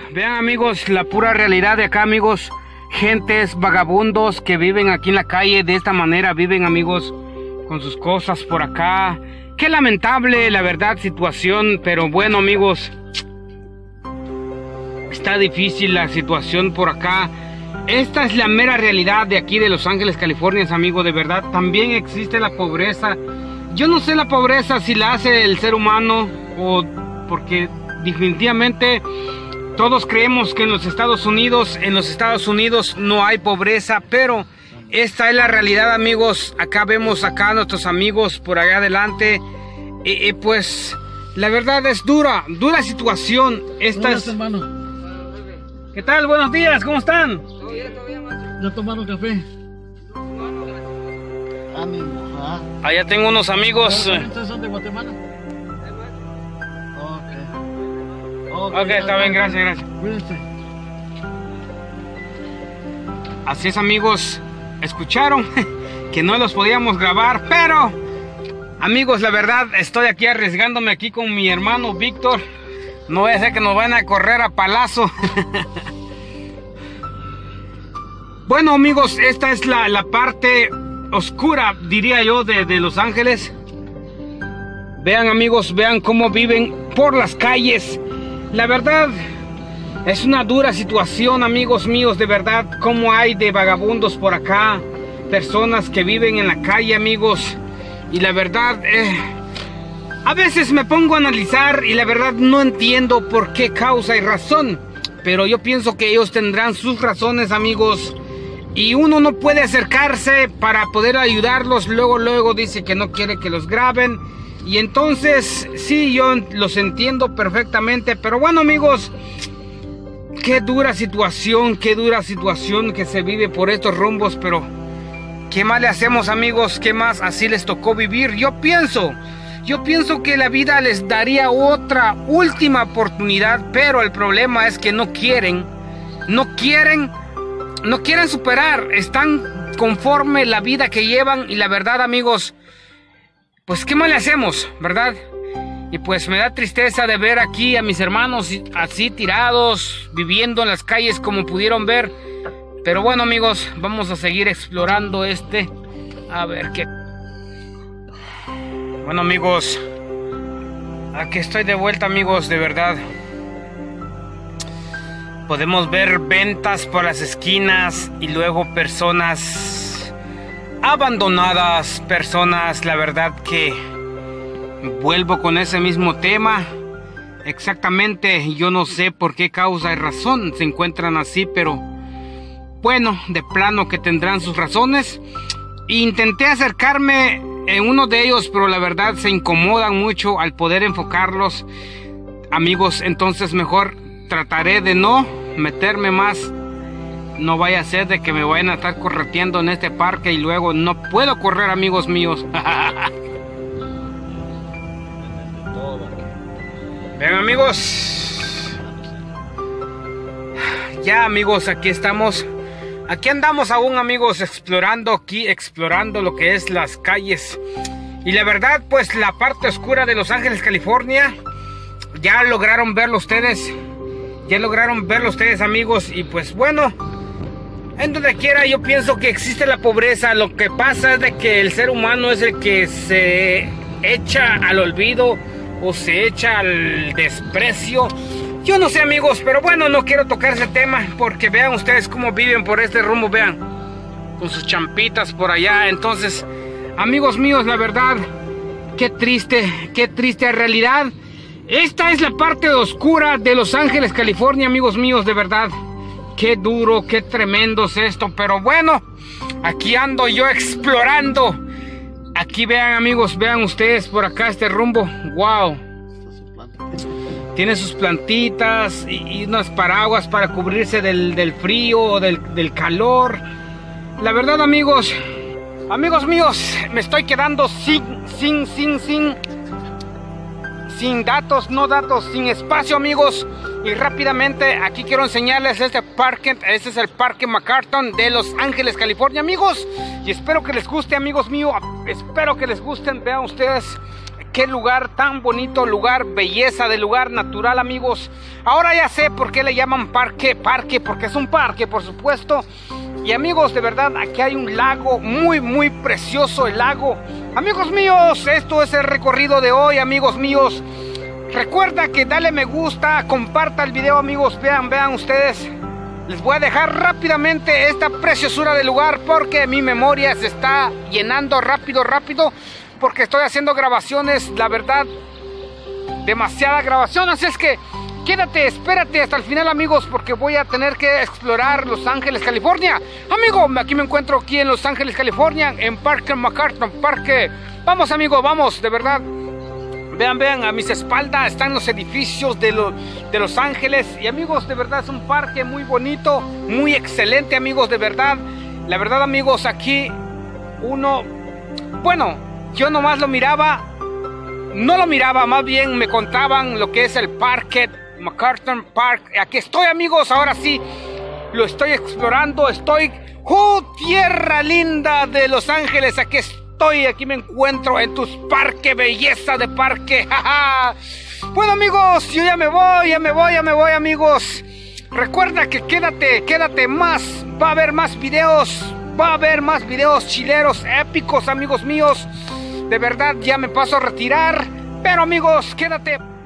Vean amigos, la pura realidad de acá amigos. Gentes vagabundos que viven aquí en la calle de esta manera, viven amigos con sus cosas por acá. Qué lamentable la verdad situación, pero bueno amigos, está difícil la situación por acá. Esta es la mera realidad de aquí de Los Ángeles, California, amigos, de verdad. También existe la pobreza. Yo no sé la pobreza si la hace el ser humano o porque definitivamente todos creemos que en los Estados Unidos no hay pobreza, pero esta es la realidad amigos. Acá vemos acá a nuestros amigos por allá adelante y pues la verdad es dura situación. Esta es... hermano. ¿Qué tal? Buenos días, ¿cómo están? Todo bien, macho. ¿Ya tomaron café? Ánimo, ¿ah? Allá tengo unos amigos. ¿Ustedes son de Guatemala? Ok, está bien, gracias. Cuídense. Así es amigos, escucharon que no los podíamos grabar, pero amigos, la verdad estoy aquí arriesgándome aquí con mi hermano Víctor. No voy a ser que nos van a correr a palazo. Bueno amigos, esta es la parte oscura, diría yo, de Los Ángeles. Vean amigos, vean cómo viven por las calles. La verdad es una dura situación amigos míos, de verdad. Cómo hay de vagabundos por acá, personas que viven en la calle amigos. Y la verdad, a veces me pongo a analizar y la verdad no entiendo por qué causa y razón. Pero yo pienso que ellos tendrán sus razones amigos. Y uno no puede acercarse para poder ayudarlos. Luego dice que no quiere que los graben. Y entonces, sí, yo los entiendo perfectamente. Pero bueno amigos, qué dura situación que se vive por estos rumbos. Pero, ¿qué más le hacemos amigos? ¿Qué más? Así les tocó vivir. Yo pienso que la vida les daría otra última oportunidad. Pero el problema es que no quieren superar. Están conforme la vida que llevan. Y la verdad amigos, pues qué más le hacemos, ¿verdad? Y pues me da tristeza de ver aquí a mis hermanos así tirados, viviendo en las calles como pudieron ver. Pero bueno amigos, vamos a seguir explorando a ver qué. Bueno amigos, aquí estoy de vuelta amigos, de verdad. Podemos ver ventas por las esquinas y luego personas abandonadas, personas, la verdad que vuelvo con ese mismo tema. Exactamente, yo no sé por qué causa y razón se encuentran así, pero bueno, de plano que tendrán sus razones. Intenté acercarme en uno de ellos, pero la verdad se incomodan mucho al poder enfocarlos amigos, entonces mejor trataré de no meterme más. No vaya a ser de que me vayan a estar correteando en este parque y luego no puedo correr amigos míos. Ven amigos. Ya amigos, aquí estamos. Aquí andamos aún amigos, explorando lo que es las calles. Y la verdad pues la parte oscura de Los Ángeles, California, ya lograron verlo ustedes. Amigos. Y pues bueno, en donde quiera yo pienso que existe la pobreza. Lo que pasa es de que el ser humano es el que se echa al olvido o se echa al desprecio. Yo no sé amigos, pero bueno, no quiero tocar ese tema porque vean ustedes cómo viven por este rumbo, vean, con sus champitas por allá. Entonces, amigos míos, la verdad, qué triste realidad. Esta es la parte oscura de Los Ángeles, California, amigos míos, de verdad. Qué duro, qué tremendo es esto, pero bueno, aquí ando yo explorando. Aquí vean amigos, vean ustedes por acá este rumbo, wow. Tiene sus plantitas y unas paraguas para cubrirse del frío o del calor. La verdad amigos míos, me estoy quedando sin datos, sin espacio amigos. Y rápidamente aquí quiero enseñarles este parque. Este es el Parque McCartan de Los Ángeles, California amigos. Y espero que les guste amigos míos. Espero que les gusten. Vean ustedes qué lugar tan bonito, lugar, belleza de lugar natural, amigos. Ahora ya sé por qué le llaman parque, porque es un parque, por supuesto. Y amigos, de verdad, aquí hay un lago muy precioso, el lago. Amigos míos, esto es el recorrido de hoy, amigos míos. Recuerda que dale me gusta, comparta el video, amigos, vean ustedes. Les voy a dejar rápidamente esta preciosura del lugar porque mi memoria se está llenando rápido, porque estoy haciendo grabaciones, la verdad, demasiada grabación. Así es que quédate, espérate hasta el final, amigos, porque voy a tener que explorar Los Ángeles, California. Amigo, aquí me encuentro aquí en Los Ángeles, California, en Parque McCartney, parque. Vamos, amigo, vamos, de verdad. Vean, a mis espaldas están los edificios de Los Ángeles. Y amigos, de verdad es un parque muy bonito, muy excelente, amigos, de verdad. La verdad, amigos, aquí uno, bueno, yo nomás lo miraba, no lo miraba, más bien me contaban lo que es el Parque McCartney Park. Aquí estoy, amigos, ahora sí, lo estoy explorando, tierra linda de Los Ángeles, aquí me encuentro en tus parques, belleza de parque. Bueno, amigos, yo ya me voy, amigos. Recuerda que quédate más, va a haber más videos chileros épicos, amigos míos. De verdad, ya me paso a retirar, pero amigos, quédate.